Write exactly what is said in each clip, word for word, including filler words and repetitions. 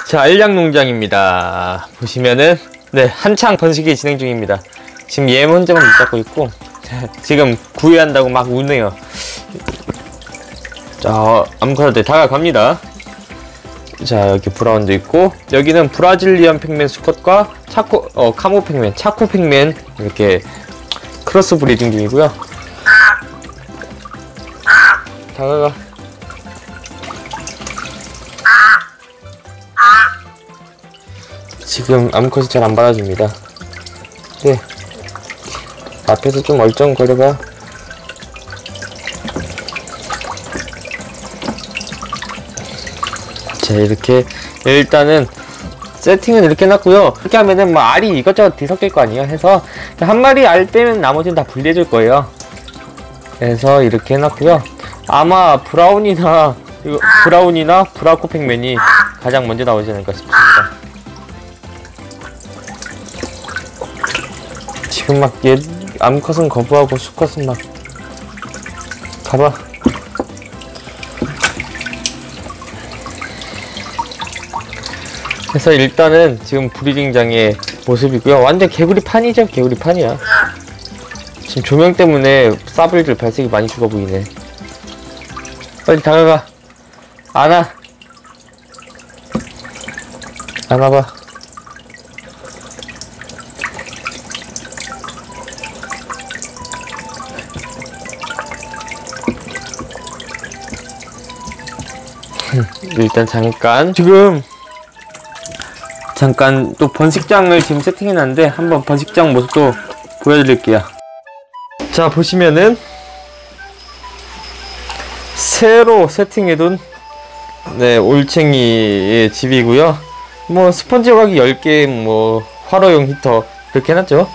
자, 알약 농장입니다. 보시면은 네, 한창 번식이 진행 중입니다. 지금 얘 혼자만 붙잡고 있고 지금 구애한다고 막 우네요. 자, 암컷한테 다가갑니다. 자, 여기 브라운도 있고, 여기는 브라질리언 팩맨 수컷과 차코, 어, 카모 팩맨, 차코 팩맨 이렇게 크로스 브리딩 중이고요. 다가가. 지금 암컷이 잘 안 받아줍니다. 네. 앞에서 좀 얼쩡거려봐. 자, 이렇게 일단은 세팅은 이렇게 해놨고요. 이렇게 하면은 뭐 알이 이것저것 뒤섞일 거 아니에요. 해서 한 마리 알 빼면 나머지는 다 분리해줄 거예요. 그래서 이렇게 해놨고요. 아마 브라운이나 이거 브라운이나 브라코 팩맨이 가장 먼저 나오지 않을까 싶습니다. 지금 막 얘 암컷은 거부하고 수컷은 막 가봐. 그래서 일단은 지금 브리딩장의 모습이고요. 완전 개구리 판이죠. 개구리 판이야. 지금 조명 때문에 싸블들 발색이 많이 죽어 보이네. 빨리 다가가. 안아. 안아봐. 일단 잠깐 지금 잠깐 또 번식장을 지금 세팅해놨는데 한번 번식장 모습도 보여드릴게요. 자, 보시면은 새로 세팅해둔 네 올챙이의 집이고요. 뭐 스펀지 조각이 열 개, 뭐 활어용 히터 이렇게 해놨죠.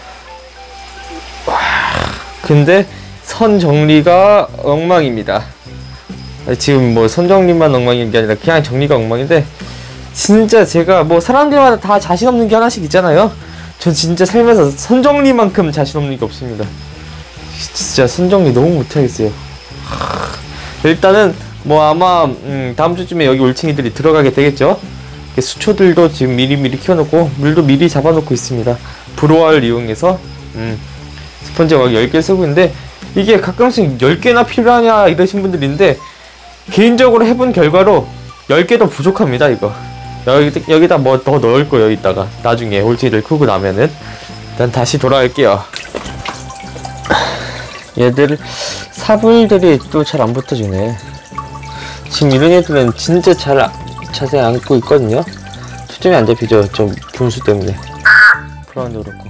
와, 근데 선 정리가 엉망입니다. 지금 뭐 선 정리만 엉망인 게 아니라 그냥 정리가 엉망인데, 진짜 제가 뭐 사람들마다 다 자신 없는 게 하나씩 있잖아요. 전 진짜 살면서 선 정리만큼 자신 없는 게 없습니다. 진짜 선 정리 너무 못하겠어요. 일단은 뭐 아마 음 다음 주쯤에 여기 올챙이들이 들어가게 되겠죠. 수초들도 지금 미리미리 키워놓고 물도 미리 잡아놓고 있습니다. 브로아를 이용해서 음 스펀지 막 열 개 쓰고 있는데, 이게 가끔씩 열 개나 필요하냐 이러신 분들이 있는데, 개인적으로 해본 결과로 열 개도 부족합니다. 이거 여기, 여기다 뭐 더 넣을 거예요. 이따가 나중에 올챙이들 크고 나면은. 일단 다시 돌아갈게요. 얘들 사불들이 또 잘 안 붙어주네. 지금 이런 애들은 진짜 잘 자세히 안고 있거든요. 초점이 안 잡히죠. 좀 분수 때문에. 브라운도 그렇고.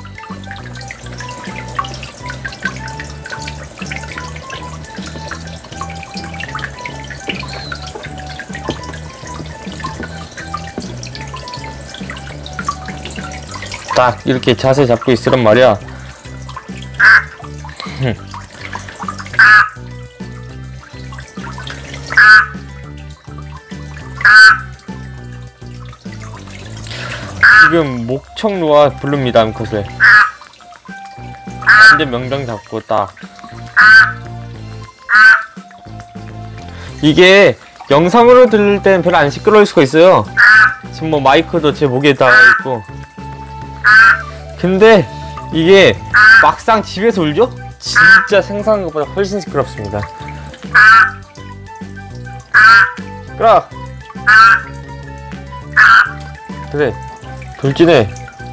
딱 이렇게 자세 잡고 있으란 말이야. 지금 목청로와 부릅니다. 암컷을 완전 명당 잡고 딱. 이게 영상으로 들을 때는 별로 안 시끄러울 수가 있어요. 지금 뭐 마이크도 제 목에 닿아있고. 근데 이게 막상 집에서 울죠? 진짜 생각한 것보다 훨씬 시끄럽습니다. 끌어! 그래, 돌진해.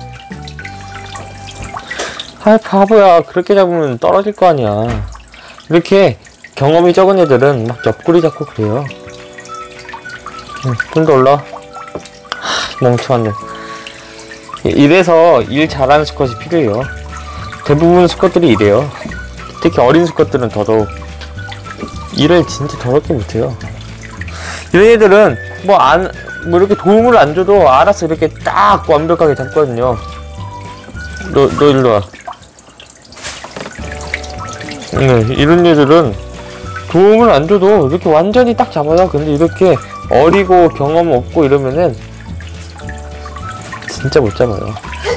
아, 바보야. 그렇게 잡으면 떨어질 거 아니야. 이렇게 경험이 적은 애들은 막 옆구리 잡고 그래요. 응, 좀 더 올라. 하, 멍청한 놈. 이래서 일 잘하는 수컷이 필요해요. 대부분 수컷들이 이래요. 특히 어린 수컷들은 더더욱 일을 진짜 더럽게 못해요. 이런 애들은 뭐 안, 뭐 이렇게 도움을 안 줘도 알아서 이렇게 딱 완벽하게 잡거든요. 너, 너 일로 와. 네, 이런 애들은 도움을 안 줘도 이렇게 완전히 딱 잡아요. 근데 이렇게 어리고 경험 없고 이러면은 진짜 못 잡아요.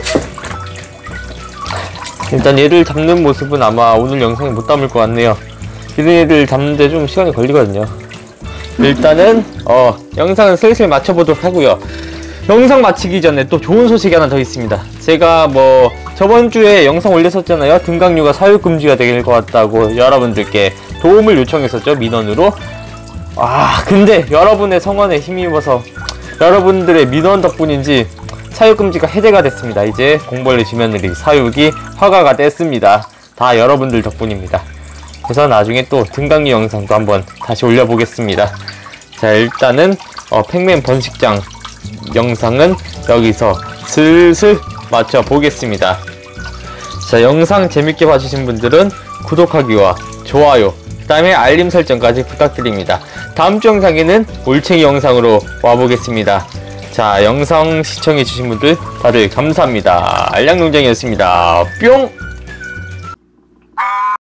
일단 얘를 잡는 모습은 아마 오늘 영상에 못 담을 것 같네요. 이런 애들 잡는데 좀 시간이 걸리거든요. 일단은 어 영상을 슬슬 마쳐보도록 하고요. 영상 마치기 전에 또 좋은 소식이 하나 더 있습니다. 제가 뭐 저번주에 영상 올렸었잖아요. 등강류가 사육금지가 될 것 같다고 여러분들께 도움을 요청했었죠, 민원으로. 아 근데 여러분의 성원에 힘입어서 여러분들의 민원 덕분인지 사육금지가 해제가 됐습니다. 이제 공벌레 지면들이 사육이 허가가 됐습니다. 다 여러분들 덕분입니다. 그래서 나중에 또 등강류 영상도 한번 다시 올려보겠습니다. 자, 일단은 어, 팩맨 번식장 영상은 여기서 슬슬 마쳐보겠습니다. 자, 영상 재밌게 봐주신 분들은 구독하기와 좋아요, 그 다음에 알림 설정까지 부탁드립니다. 다음주 영상에는 올챙이 영상으로 와보겠습니다. 자, 영상 시청해주신 분들 다들 감사합니다. 알량농장이었습니다. 뿅!